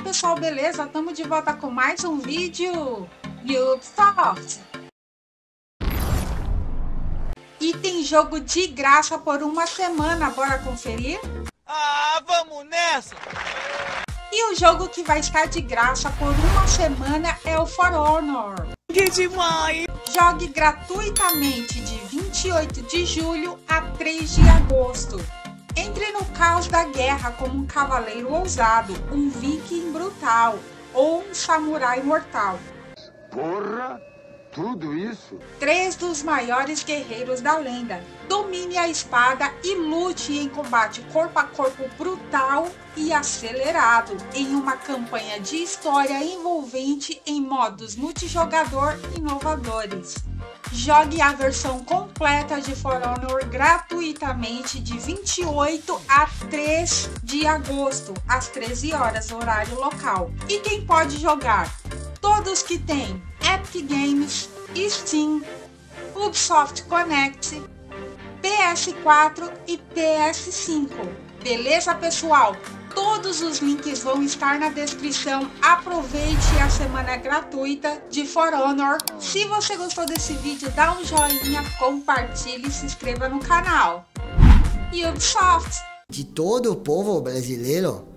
pessoal, beleza? Estamos de volta com mais um vídeo Ubisoft. E tem jogo de graça por uma semana, bora conferir? Ah, vamos nessa! E o jogo que vai estar de graça por uma semana é o For Honor. Que demais! Jogue gratuitamente de 28 de julho a 3 de agosto. Entre no caos da guerra como um cavaleiro ousado, um viking brutal ou um samurai mortal. Porra! Tudo isso? 3 dos maiores guerreiros da lenda. Domine a espada e lute em combate corpo a corpo brutal e acelerado, em uma campanha de história envolvente em modos multijogador inovadores. Jogue a versão completa de For Honor gratuitamente de 28 a 3 de agosto, às 13 horas, horário local. E quem pode jogar? Todos que têm Epic Games, Steam, Ubisoft Connect, PS4 e PS5. Beleza, pessoal? Todos os links vão estar na descrição. Aproveite a semana gratuita de For Honor. Se você gostou desse vídeo, dá um joinha, compartilhe e se inscreva no canal. Ubisoft. De todo o povo brasileiro,